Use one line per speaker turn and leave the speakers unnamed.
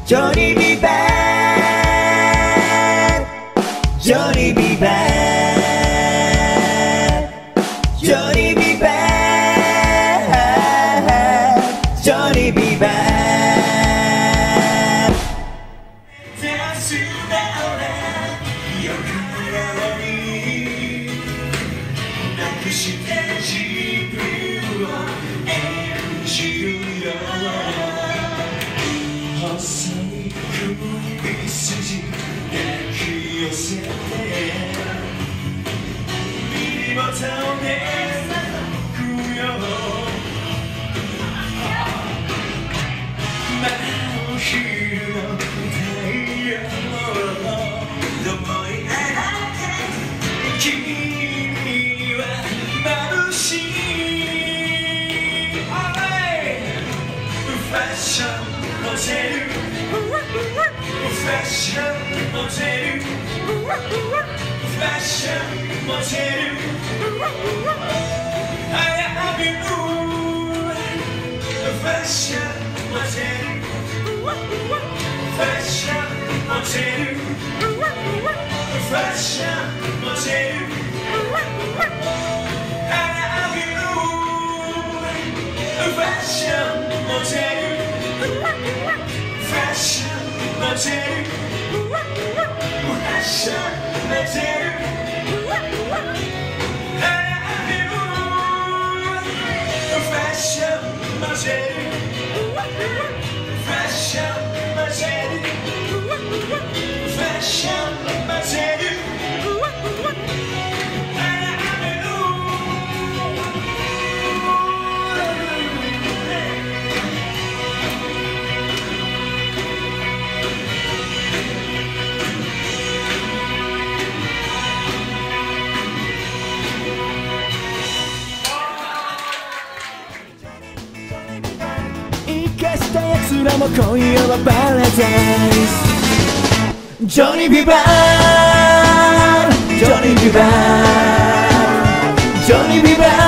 Johnny B. Bad, Johnny B. Bad, Johnny B. Bad, Johnny B. Bad. 出すな俺よくやりなくして自分を演じるよ細い首筋抱き寄せて耳元で泣くよ真昼の太陽思い上がって君は眩しいファッションモデルファッションモデルファッションモデル I love you ファッションモデルファッションモデルファッションモデル I love you ファッションモデルファッションモデルファッションモデル I love you ファッションモデルファッションモデルファッションモデル I love you 生かした奴らも今夜はパラダイス Johnny B. Bad, Johnny B. Bad, Johnny B. Bad